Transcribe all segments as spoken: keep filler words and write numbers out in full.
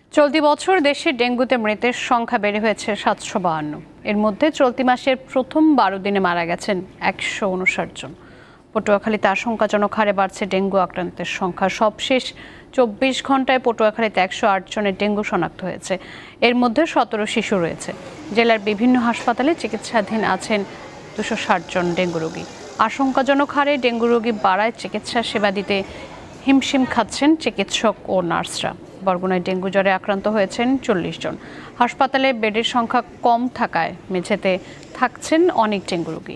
চলতি বছর দেশে ডেঙ্গুতে মৃতের সংখ্যা বেড়ে হয়েছে সাতশো বাহান্ন। এর মধ্যে চলতি মাসের প্রথম বারো দিনে মারা গেছেন একশো উনষাট জন। পটুয়াখালীতে আশঙ্কাজনক হারে বাড়ছে ডেঙ্গু আক্রান্তের সংখ্যা। সবশেষ চব্বিশ ঘন্টায় পটুয়াখালীতে একশো আট জনের ডেঙ্গু শনাক্ত হয়েছে। এর মধ্যে সতেরো শিশু রয়েছে। জেলার বিভিন্ন হাসপাতালে চিকিৎসাধীন আছেন দুশো ষাট জন ডেঙ্গু রোগী। আশঙ্কাজনক হারে ডেঙ্গু রোগী বাড়ায় চিকিৎসা সেবা দিতে হিমশিম খাচ্ছেন চিকিৎসক ও নার্সরা। বরগুনায় ডেঙ্গু জ্বরে আক্রান্ত হয়েছেন চল্লিশ জন। হাসপাতালে বেডের সংখ্যা কম থাকায় মেঝেতে থাকছেন অনেক ডেঙ্গু রোগী।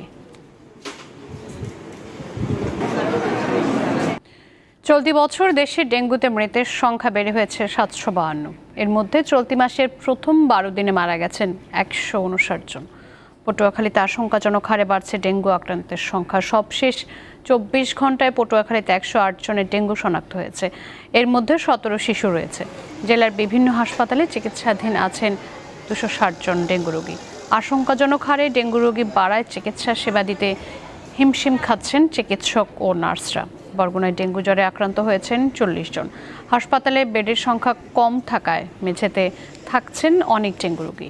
চলতি বছর দেশে ডেঙ্গুতে মৃতের সংখ্যা বেড়ে হয়েছে সাতশো বাহান্ন। এর মধ্যে চলতি মাসের প্রথম বারো দিনে মারা গেছেন একশো উনষাট জন। পটুয়াখালীতে আশঙ্কাজনক হারে বাড়ছে ডেঙ্গু আক্রান্তের সংখ্যা। সবশেষ চব্বিশ ঘন্টায় পটুয়াখালীতে একশো আট জনের ডেঙ্গু শনাক্ত হয়েছে। এর মধ্যে সতেরো শিশু রয়েছে। জেলার বিভিন্ন হাসপাতালে চিকিৎসাধীন আছেন দুশো ষাট জন ডেঙ্গু রোগী। আশঙ্কাজনক হারে ডেঙ্গু রোগী বাড়ায় চিকিৎসা সেবা দিতে হিমশিম খাচ্ছেন চিকিৎসক ও নার্সরা। বরগুনায় ডেঙ্গু জ্বরে আক্রান্ত হয়েছেন চল্লিশ জন। হাসপাতালে বেডের সংখ্যা কম থাকায় মেঝেতে থাকছেন অনেক ডেঙ্গু রোগী।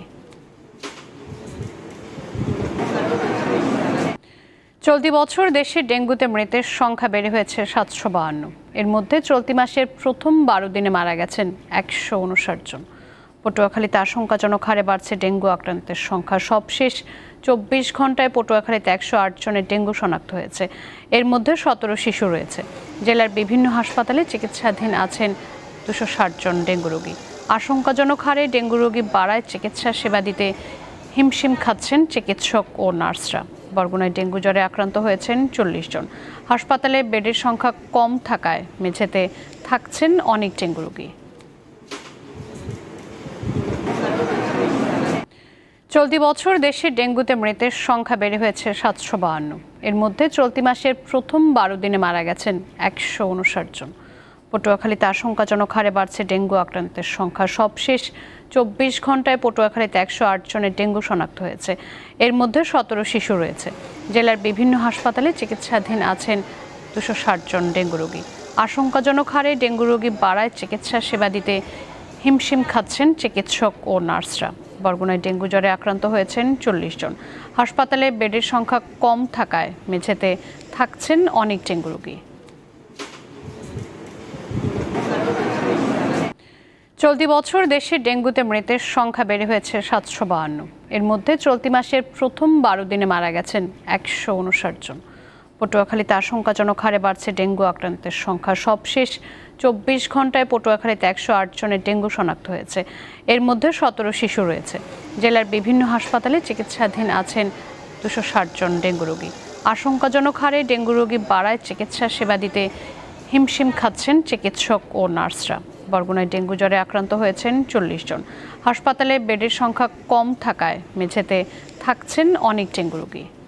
চলতি বছর দেশে ডেঙ্গুতে মৃতের সংখ্যা বেড়ে হয়েছে সাতশো বাহান্ন। এর মধ্যে চলতি মাসের প্রথম বারো দিনে মারা গেছেন একশো উনষাট জন। পটুয়াখালীতে আশঙ্কাজনক হারে বাড়ছে ডেঙ্গু আক্রান্তের সংখ্যা। সবশেষ চব্বিশ ঘন্টায় পটুয়াখালীতে একশো আট জনের ডেঙ্গু শনাক্ত হয়েছে। এর মধ্যে সতেরো শিশু রয়েছে। জেলার বিভিন্ন হাসপাতালে চিকিৎসাধীন আছেন দুশো ষাট জন ডেঙ্গু রোগী। আশঙ্কাজনক হারে ডেঙ্গু রোগী বাড়ায় চিকিৎসা সেবা দিতে হিমশিম খাচ্ছেন চিকিৎসক ও নার্সরা। বরগুনায় ডেঙ্গু জ্বরে আক্রান্ত হয়েছেন চল্লিশ জন। হাসপাতালে বেডের সংখ্যা কম থাকায় মেঝেতে থাকছেন অনেক ডেঙ্গু রোগী। চলতি বছর দেশে ডেঙ্গুতে মৃতের সংখ্যা বেড়ে হয়েছে সাতশো বাহান্ন। এর মধ্যে চলতি মাসের প্রথম বারো দিনে মারা গেছেন একশো উনষাট জন। পটুয়াখালীতে আশঙ্কাজনক হারে বাড়ছে ডেঙ্গু আক্রান্তের সংখ্যা। সবশেষ চব্বিশ ঘন্টায় পটুয়াখালীতে একশো আট জনের ডেঙ্গু শনাক্ত হয়েছে। এর মধ্যে সতেরো শিশু রয়েছে। জেলার বিভিন্ন হাসপাতালে চিকিৎসাধীন আছেন দুশো ষাট জন ডেঙ্গু রোগী। আশঙ্কাজনক হারে ডেঙ্গু রোগী বাড়ায় চিকিৎসা সেবা দিতে হিমশিম খাচ্ছেন চিকিৎসক ও নার্সরা। বরগুনায় ডেঙ্গু জ্বরে আক্রান্ত হয়েছেন চল্লিশ জন। হাসপাতালে বেডের সংখ্যা কম থাকায় মেঝেতে থাকছেন অনেক ডেঙ্গু রোগী। চলতি বছর দেশে ডেঙ্গুতে মৃতের সংখ্যা বেড়ে হয়েছে সাতশো বাহান্ন। এর মধ্যে চলতি মাসের প্রথম বারো দিনে মারা গেছেন একশো উনষাট জন। পটুয়াখালীতে আশঙ্কাজনক হারে বাড়ছে ডেঙ্গু আক্রান্তের সংখ্যা। সবশেষ চব্বিশ ঘন্টায় পটুয়াখালীতে একশো আট জনের ডেঙ্গু শনাক্ত হয়েছে। এর মধ্যে সতেরো শিশু রয়েছে। জেলার বিভিন্ন হাসপাতালে চিকিৎসাধীন আছেন দুশো ষাট জন ডেঙ্গু রোগী। আশঙ্কাজনক হারে ডেঙ্গু রোগী বাড়ায় চিকিৎসা সেবা দিতে হিমশিম খাচ্ছেন চিকিৎসক ও নার্সরা। বরগুনায় ডেঙ্গু জ্বরে আক্রান্ত হয়েছেন চল্লিশ জন। হাসপাতালে বেডের সংখ্যা কম থাকায় মেঝেতে থাকছেন অনেক ডেঙ্গু রোগী।